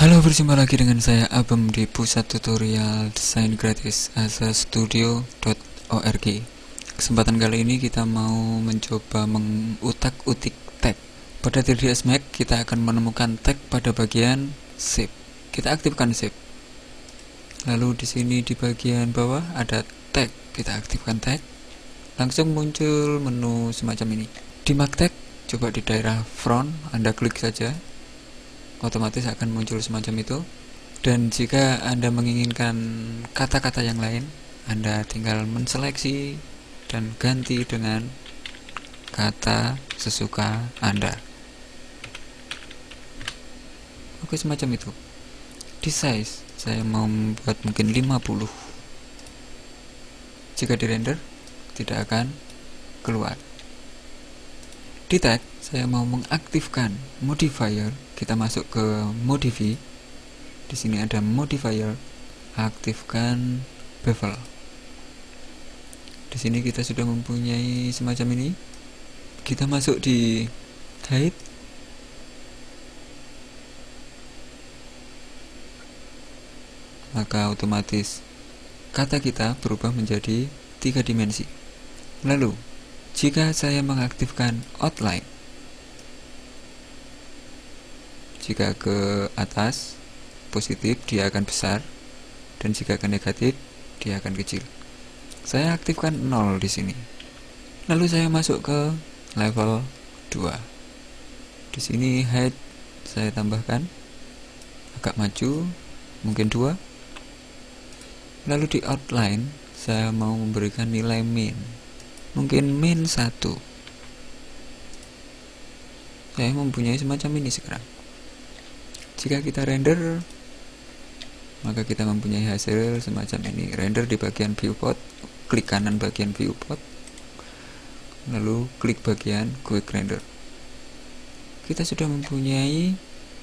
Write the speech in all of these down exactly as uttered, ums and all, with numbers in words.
Halo, berjumpa lagi dengan saya Abem di Pusat Tutorial Desain Gratis asa studio dot org. Kesempatan kali ini kita mau mencoba mengutak-utik tag. Pada tiga D S Max kita akan menemukan tag pada bagian shape. Kita aktifkan shape. Lalu di sini di bagian bawah ada tag. Kita aktifkan tag. Langsung muncul menu semacam ini. Di Mark Tag, coba di daerah front Anda klik saja, otomatis akan muncul semacam itu. Dan jika Anda menginginkan kata-kata yang lain, Anda tinggal menseleksi dan ganti dengan kata sesuka Anda. Oke, semacam itu. Di size, saya mau membuat mungkin lima puluh. Jika di render, tidak akan keluar. Di tag, saya mau mengaktifkan modifier. Kita masuk ke modify. Di sini ada modifier. Aktifkan bevel. Di sini kita sudah mempunyai semacam ini. Kita masuk di height. Maka otomatis kata kita berubah menjadi tiga dimensi. Lalu, jika saya mengaktifkan outline, jika ke atas positif dia akan besar, dan jika ke negatif dia akan kecil. Saya aktifkan nol di sini. Lalu saya masuk ke level dua. Di sini height saya tambahkan agak maju, mungkin dua. Lalu di outline saya mau memberikan nilai min, mungkin min satu. Saya mempunyai semacam ini sekarang. Jika kita render, maka kita mempunyai hasil semacam ini. Render di bagian viewport, klik kanan bagian viewport, lalu klik bagian quick render. Kita sudah mempunyai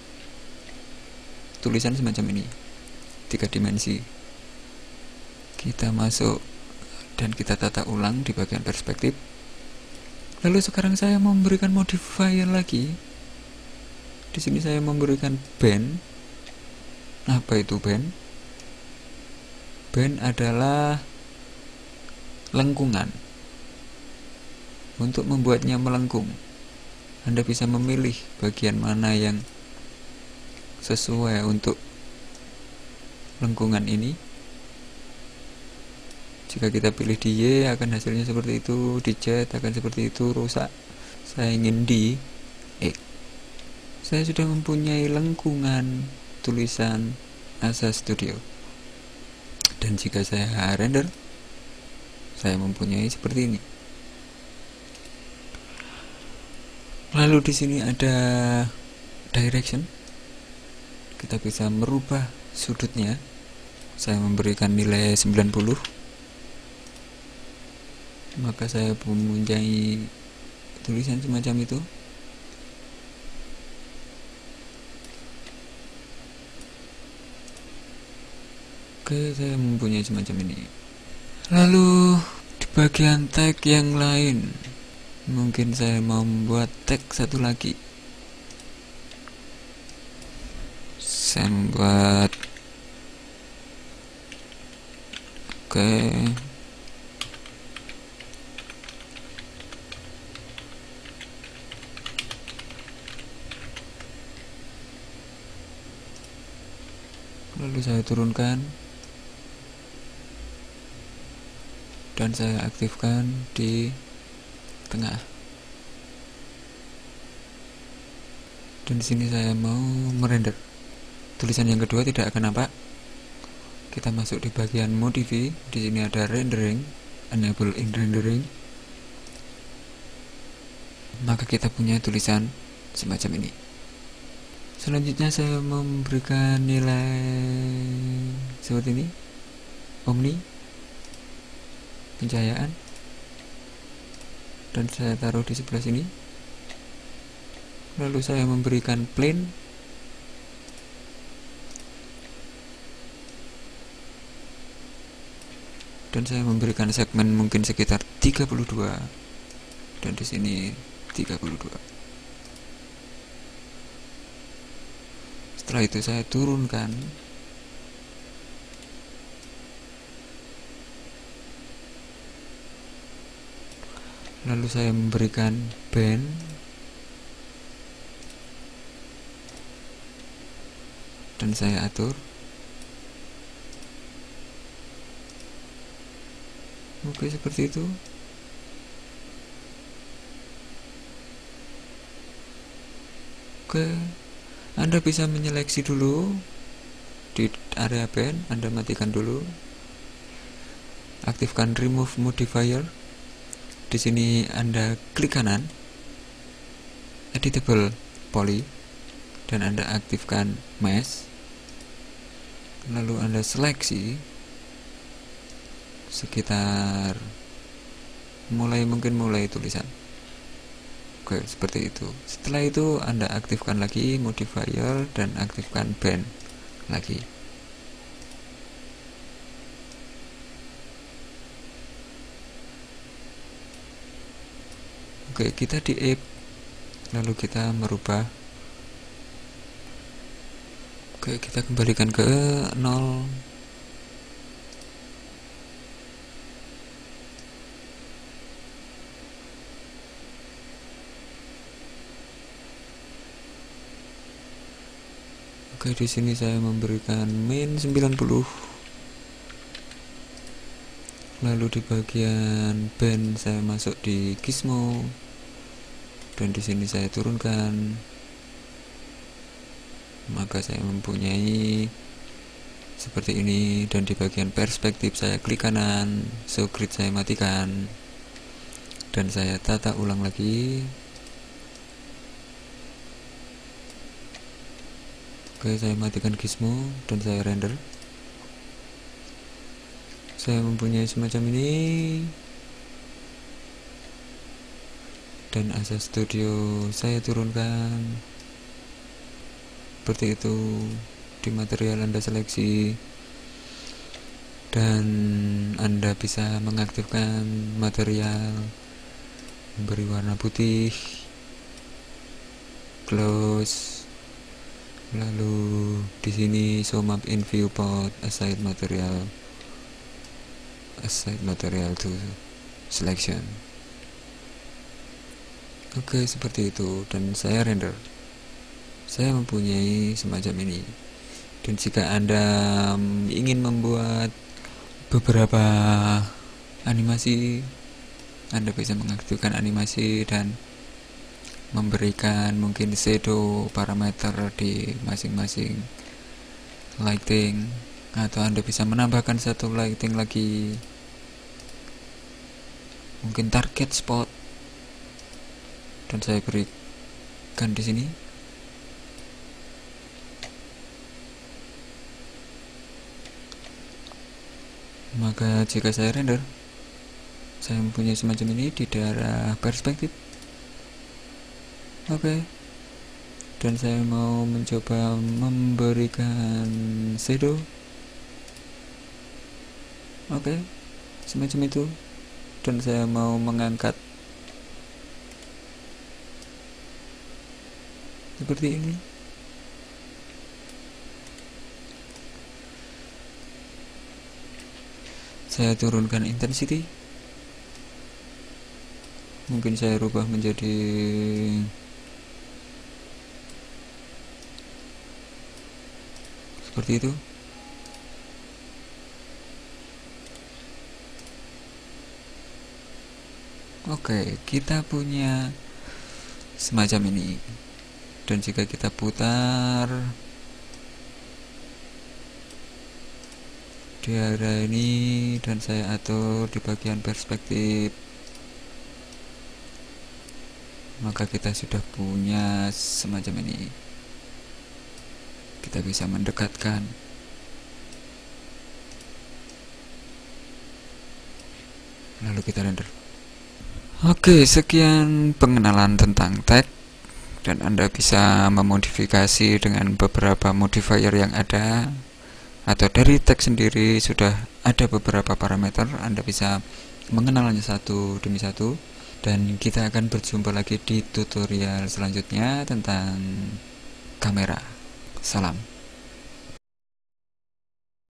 tulisan semacam ini, tiga dimensi. Kita masuk dan kita tata ulang di bagian perspektif. Lalu sekarang saya memberikan modifier lagi. Di sini saya memberikan band. Apa itu band? Band adalah lengkungan. Untuk membuatnya melengkung, Anda bisa memilih bagian mana yang sesuai untuk lengkungan ini. Jika kita pilih di Y akan hasilnya seperti itu, di Z akan seperti itu, rusak. Saya ingin di X. Saya sudah mempunyai lengkungan tulisan Asa Studio. Dan jika saya render, saya mempunyai seperti ini. Lalu di sini ada direction. Kita bisa merubah sudutnya. Saya memberikan nilai sembilan puluh. Maka saya mempunyai tulisan semacam itu. Oke, saya mempunyai semacam ini. Lalu di bagian tag yang lain, mungkin saya mau membuat tag satu lagi. Saya membuat oke, lalu saya turunkan dan saya aktifkan di tengah. Dan di sini saya mau merender. Tulisan yang kedua tidak akan nampak. Kita masuk di bagian modify. Di sini ada rendering, enable in rendering. Maka kita punya tulisan semacam ini. Selanjutnya saya memberikan nilai seperti ini, omni, pencahayaan, dan saya taruh di sebelah sini. Lalu saya memberikan plane, dan saya memberikan segmen mungkin sekitar tiga puluh dua, dan di sini tiga puluh dua. Setelah itu saya turunkan. Lalu saya memberikan band. Dan saya atur. Oke, seperti itu. Oke, Anda bisa menyeleksi dulu di area band. Anda matikan dulu. Aktifkan remove modifier. Di sini Anda klik kanan, editable poly, dan Anda aktifkan mesh. Lalu Anda seleksi sekitar mulai mungkin mulai tulisan. Oke, seperti itu. Setelah itu Anda aktifkan lagi modifier dan aktifkan band lagi. Oke, kita di app, lalu kita merubah. Oke, kita kembalikan ke nol. Oke, di sini saya memberikan min sembilan puluh. Lalu di bagian band saya masuk di Gizmo. Dan di sini saya turunkan. Maka saya mempunyai seperti ini. Dan di bagian perspektif saya klik kanan, show grid saya matikan, dan saya tata ulang lagi. Oke, saya matikan Gizmo dan saya render. Saya mempunyai semacam ini. Dan Asas Studio saya turunkan seperti itu. Di material Anda seleksi, dan Anda bisa mengaktifkan material, memberi warna putih, close. Lalu di sini show map in viewport, assign material, assign material to selection. Oke, seperti itu. Dan saya render. Saya mempunyai semacam ini. Dan jika Anda ingin membuat beberapa animasi, Anda bisa mengaktifkan animasi dan memberikan mungkin shadow parameter di masing-masing lighting, atau Anda bisa menambahkan satu lighting lagi, mungkin target spot, dan saya berikan di sini. Maka jika saya render, saya mempunyai semacam ini di daerah perspektif. Oke, dan saya mau mencoba memberikan shadow. Oke, semacam itu. Dan saya mau mengangkat seperti ini. Saya turunkan intensity. Mungkin saya rubah menjadi seperti itu. Oke, kita punya semacam ini. Dan jika kita putar di area ini, dan saya atur di bagian perspektif, maka kita sudah punya semacam ini. Kita bisa mendekatkan. Lalu kita render. Oke, sekian pengenalan tentang tag, dan Anda bisa memodifikasi dengan beberapa modifier yang ada, atau dari tag sendiri sudah ada beberapa parameter. Anda bisa mengenalnya satu demi satu, dan kita akan berjumpa lagi di tutorial selanjutnya tentang kamera. Salam.